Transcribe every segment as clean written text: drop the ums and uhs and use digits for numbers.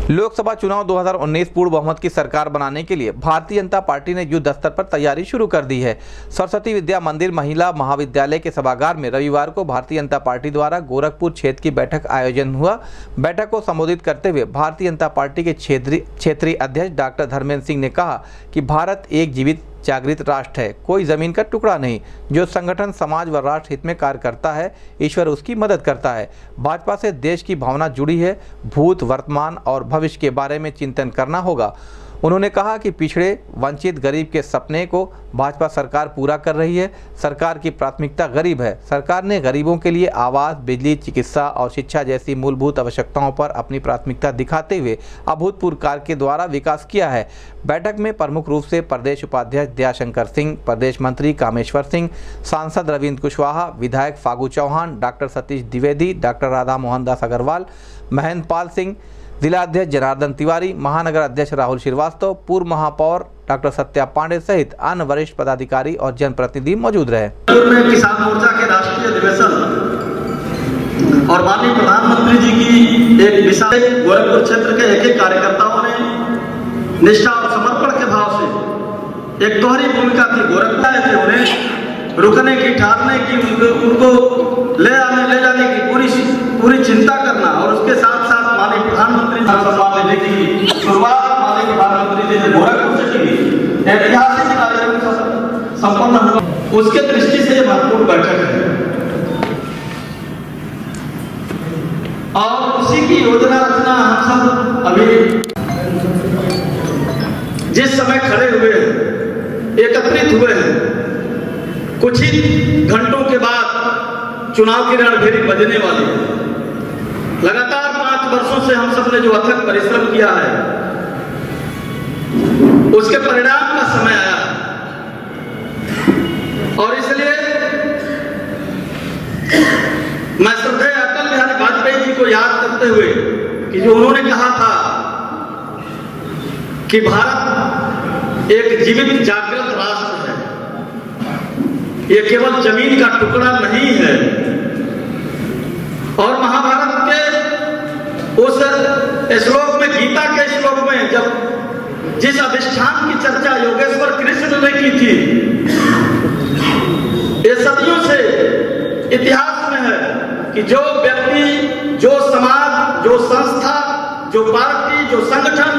लोकसभा चुनाव 2019 पूर्ण बहुमत की सरकार बनाने के लिए भारतीय जनता पार्टी ने युद्ध स्तर पर तैयारी शुरू कर दी है। सरस्वती विद्या मंदिर महिला महाविद्यालय के सभागार में रविवार को भारतीय जनता पार्टी द्वारा गोरखपुर क्षेत्र की बैठक आयोजन हुआ। बैठक को संबोधित करते हुए भारतीय जनता पार्टी के क्षेत्रीय अध्यक्ष डॉक्टर धर्मेंद्र सिंह ने कहा कि भारत एक जीवित जागृत राष्ट्र है, कोई जमीन का टुकड़ा नहीं। जो संगठन समाज व राष्ट्र हित में कार्य करता है, ईश्वर उसकी मदद करता है। भाजपा से देश की भावना जुड़ी है, भूत, वर्तमान और भविष्य के बारे में चिंतन करना होगा। उन्होंने कहा कि पिछड़े, वंचित, गरीब के सपने को भाजपा सरकार पूरा कर रही है। सरकार की प्राथमिकता गरीब है। सरकार ने गरीबों के लिए आवास, बिजली, चिकित्सा और शिक्षा जैसी मूलभूत आवश्यकताओं पर अपनी प्राथमिकता दिखाते हुए अभूतपूर्व कार्य के द्वारा विकास किया है। बैठक में प्रमुख रूप से प्रदेश उपाध्यक्ष दयाशंकर सिंह, प्रदेश मंत्री कामेश्वर सिंह, सांसद रविंद्र कुशवाहा, विधायक फागू चौहान, डॉक्टर सतीश द्विवेदी, डॉक्टर राधा मोहन दास अग्रवाल, महेंद्र पाल सिंह, जिलाध्यक्ष जनार्दन तिवारी, महानगर अध्यक्ष राहुल श्रीवास्तव, पूर्व महापौर डॉक्टर सत्या पांडे सहित अन्य वरिष्ठ पदाधिकारी और जनप्रतिनिधि मौजूद रहे। किसान मोर्चा के राष्ट्रीय अधिवेशन और माननीय प्रधानमंत्री जी की एक विशाल गोरखपुर क्षेत्र के एक कार्यकर्ताओं ने निष्ठा और समर्पण के भाव से एक दोहरी भूमिका थी। गोरखपुर थे, उन्हें रुकने की, ठहरने की, उनको ले जाने की पूरी चिंता करना और उसके साथ साथ माननीय प्रधानमंत्री सम्मान लेने की शुरुआत माननीय प्रधानमंत्री जी ने गोरखपुर से की। ऐतिहासिक कार्यक्रम संपन्न हुआ, उसके दृष्टि से यह महत्वपूर्ण बैठक है और उसी की योजना रचना हम सब अभी जिस समय खड़े हुए हैं, एकत्रित हुए हैं, कुछ ही घंटों के बाद चुनाव की रणभेरी बजने वाली है। लगातार 5 वर्षों से हम सब ने जो अथक परिश्रम किया है, उसके परिणाम का समय आया और इसलिए मैं श्रद्धेय अटल बिहारी वाजपेयी जी को याद करते हुए कि जो उन्होंने कहा था कि भारत एक जीवित जागृत राष्ट्र है, ये केवल जमीन का टुकड़ा नहीं है। और महाभारत के उस श्लोक में, गीता के श्लोक में, जब जिस अधिष्ठान की चर्चा योगेश्वर कृष्ण ने की थी, ये सदियों से इतिहास में है कि जो व्यक्ति, जो समाज, जो संस्था, जो पार्टी, जो संगठन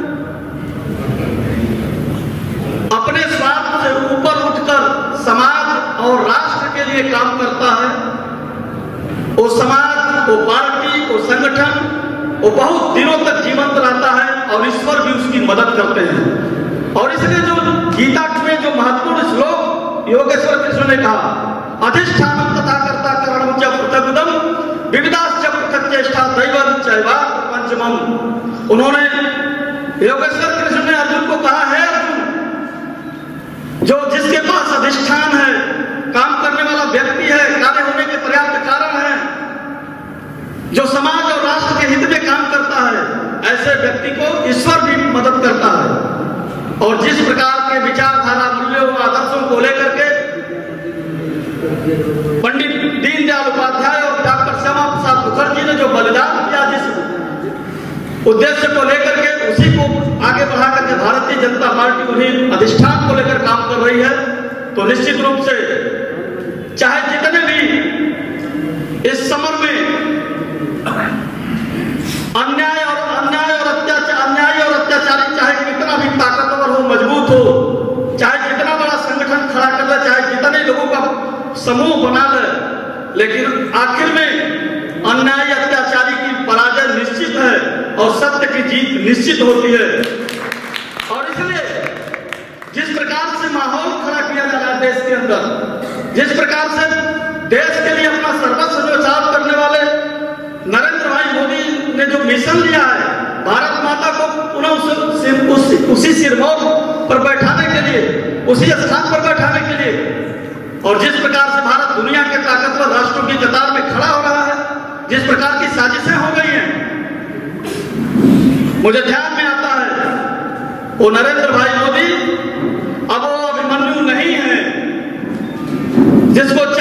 अपने स्वार्थ से ऊपर उठकर समाज और राष्ट्र के लिए काम करता है, वो समाज, वो पार्टी, वो संगठन, वो बहुत दिनों तक जीवंत रहता है और ईश्वर भी उसकी मदद करते हैं। और इसलिए जो गीता में जो महत्वपूर्ण श्लोक योगेश्वर कृष्ण ने कहा, अधिष्ठानम तथा कर्ता करणम च पृथगुदम विविधाश्च पृथक् चेष्टा दैवं चैवात्र पंचमम। उन्होंने योगेश्वर कृष्ण ने अर्जुन को कहा है, अर्जुन, जो जिसके पास अधिष्ठान है, काम करने वाला व्यक्ति है, कार्य होने के पर्याप्त कारण है, जो समाज और राष्ट्र के हित में काम करता है, ऐसे व्यक्ति को ईश्वर भी मदद करता है। और जिस प्रकार के विचारधारा, मूल्यों और आदर्शों को लेकर के पंडित दीनदयाल उपाध्याय और डॉक्टर श्यामा प्रसाद मुखर्जी ने जो बलिदान किया, जिस उद्देश्य को लेकर के, उसी को आगे बढ़ा करके भारतीय जनता पार्टी उन्हीं अधिष्ठान को लेकर काम कर रही है। तो निश्चित रूप से चाहे जितने भी इस समर में अन्याय और अत्याचारी चाहे कितना भी ताकतवर हो, मजबूत हो, चाहे जितना बड़ा संगठन खड़ा कर ले, चाहे जितने लोगों का समूह बना ले, लेकिन आखिर में अन्याय अत्याचारी की पराजय निश्चित है और सत्य की जीत निश्चित होती है। और इसलिए जिस प्रकार से माहौल खड़ा किया जा रहा है देश के अंदर, जिस प्रकार से देश के लिए अपना सर्वस्व न्यौछावर करने वाले नरेंद्र भाई मोदी ने जो मिशन लिया है, भारत माता को पुनः उसी सिरमौर पर बैठाने के लिए, उसी स्थान पर बैठाने के लिए, और जिस प्रकार से भारत दुनिया के ताकतवर राष्ट्रों की कतार में खड़ा हो रहा है, जिस प्रकार की साजिशें हो गई हैं, मुझे ध्यान में आता है वो नरेंद्र भाई मोदी अब वो अभिमन्यु नहीं है जिसको